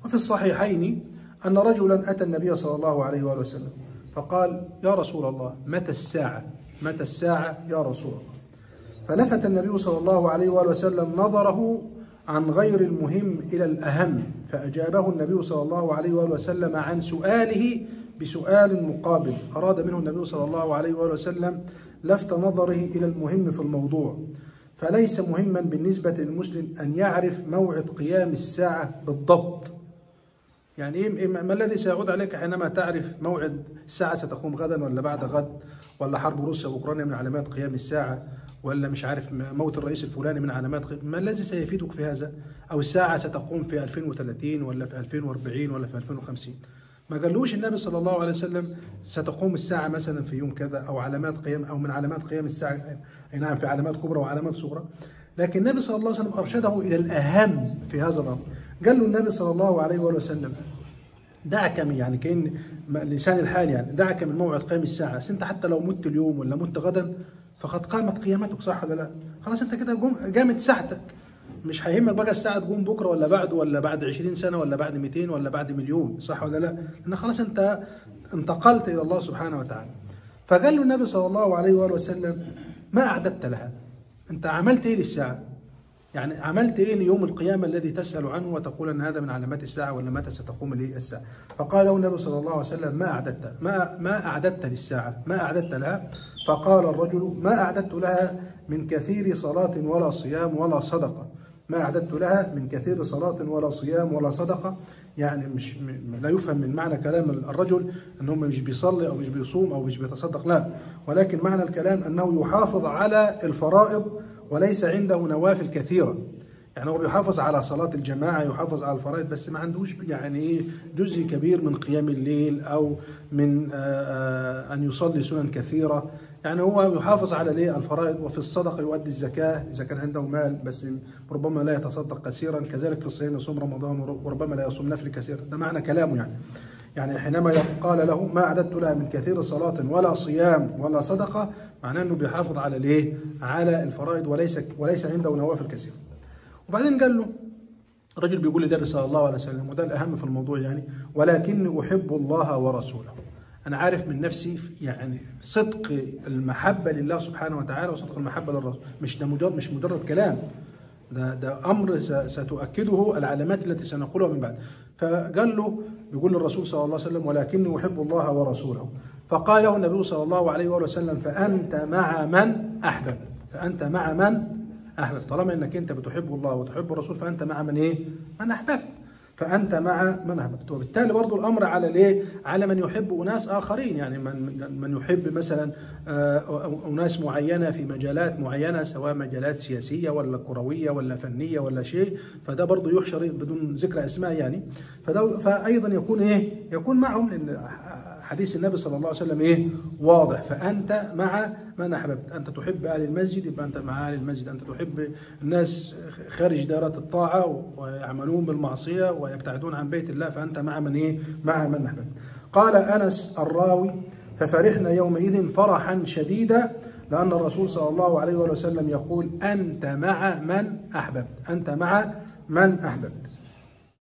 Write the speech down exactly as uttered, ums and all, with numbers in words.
وفي الصحيحين أن رجلا أتى النبي صلى الله عليه وآله وسلم فقال: يا رسول الله، متى الساعة؟ متى الساعة يا رسول الله؟ فلفت النبي صلى الله عليه وآله وسلم نظره عن غير المهم إلى الأهم، فأجابه النبي صلى الله عليه وآله وسلم عن سؤاله بسؤال مقابل. أراد منه النبي صلى الله عليه وآله وسلم لفت نظره إلى المهم في الموضوع. فليس مهما بالنسبة للمسلم أن يعرف موعد قيام الساعة بالضبط. يعني إيه؟ ما الذي سيعود عليك حينما تعرف موعد الساعة ستقوم غدا ولا بعد غد، ولا حرب روسيا وأوكرانيا من علامات قيام الساعة، ولا مش عارف موت الرئيس الفلاني من علامات قيام؟ ما الذي سيفيدك في هذا؟ أو الساعة ستقوم في ألفين وثلاثين ولا في ألفين وأربعين ولا في ألفين وخمسين؟ ما قالوش النبي صلى الله عليه وسلم ستقوم الساعة مثلا في يوم كذا، أو علامات قيام، أو من علامات قيام الساعة. أي نعم، في علامات كبرى وعلامات صغرى، لكن النبي صلى الله عليه وسلم أرشده إلى الأهم في هذا الأمر. قال له النبي صلى الله عليه وسلم: دعك من، يعني كأن لسان الحال، يعني دعك من موعد قيام الساعة. بس أنت حتى لو مت اليوم ولا مت غدا فقد قامت قيامتك، صح ولا لا؟ خلاص أنت كده قامت ساعتك، مش هيهمك بقى الساعة تقوم بكرة ولا بعد ولا بعد عشرين سنة ولا بعد مئتين ولا بعد مليون، صح ولا لا؟ لأن خلاص أنت انتقلت إلى الله سبحانه وتعالى. فقال له النبي صلى الله عليه وآله وسلم: ما أعددت لها؟ أنت عملت إيه للساعة؟ يعني عملت إيه ليوم القيامة الذي تسأل عنه وتقول أن هذا من علامات الساعة، ولا متى ستقوم لي الساعة؟ فقال له النبي صلى الله عليه وسلم: ما أعددت ما ما أعددت للساعة؟ ما أعددت لها؟ فقال الرجل: ما أعددت لها من كثير صلاة ولا صيام ولا صدقة. ما أعددت لها من كثير صلاة ولا صيام ولا صدقة. يعني مش لا يفهم من معنى كلام الرجل أنه مش بيصلي أو مش بيصوم أو مش بيتصدق، لا، ولكن معنى الكلام أنه يحافظ على الفرائض وليس عنده نوافل كثيرة. يعني هو بيحافظ على صلاة الجماعة، يحافظ على الفرائض، بس ما عندوش يعني ايه جزء كبير من قيام الليل أو من أن يصلي سنن كثيرة. يعني هو يحافظ على ليه الفرائض، وفي الصدقة يؤدي الزكاة إذا كان عنده مال، بس ربما لا يتصدق كثيرا. كذلك في الصيام يصوم رمضان وربما لا يصوم نفل كثيرا. ده معنى كلامه. يعني يعني حينما قال له: ما أعددت لها من كثير صلاة ولا صيام ولا صدقة، معناه أنه بيحافظ على ليه على الفرائض وليس وليس عنده نوافل كثيرة. وبعدين قال له الرجل بيقول للنبي صلى الله عليه وسلم، وده الأهم في الموضوع يعني: ولكني أحب الله ورسوله. أنا عارف من نفسي يعني صدق المحبة لله سبحانه وتعالى وصدق المحبة للرسول. مش ده مجرد مش مجرد كلام، ده ده أمر ستؤكده العلامات التي سنقولها من بعد. فقال له، بيقول للرسول صلى الله عليه وسلم: ولكني أحب الله ورسوله. فقال له النبي صلى الله عليه وسلم: فأنت مع من أحبب. فأنت مع من أحبب. طالما أنك أنت بتحب الله وتحب الرسول فأنت مع من إيه؟ من أحببت. فأنت مع من أحببت. وبالتالي برضو الأمر على ليه؟ على من يحب أناس آخرين. يعني من من يحب مثلا أناس معينة في مجالات معينة، سواء مجالات سياسية ولا كروية ولا فنية ولا شيء، فده برضو يحشر بدون ذكر أسماء يعني. فده فأيضا يكون إيه؟ يكون معهم، لأن حديث النبي صلى الله عليه وسلم إيه؟ واضح: فأنت مع من أحببت. أنت تحب أهل المسجد يبقى أنت مع أهل المسجد. أنت تحب الناس خارج دائرة الطاعة ويعملون بالمعصية ويبتعدون عن بيت الله، فأنت مع من إيه؟ مع من أحببت. قال أنس الراوي: ففرحنا يومئذ فرحا شديدا، لأن الرسول صلى الله عليه وسلم يقول: أنت مع من أحببت. أنت مع من أحببت.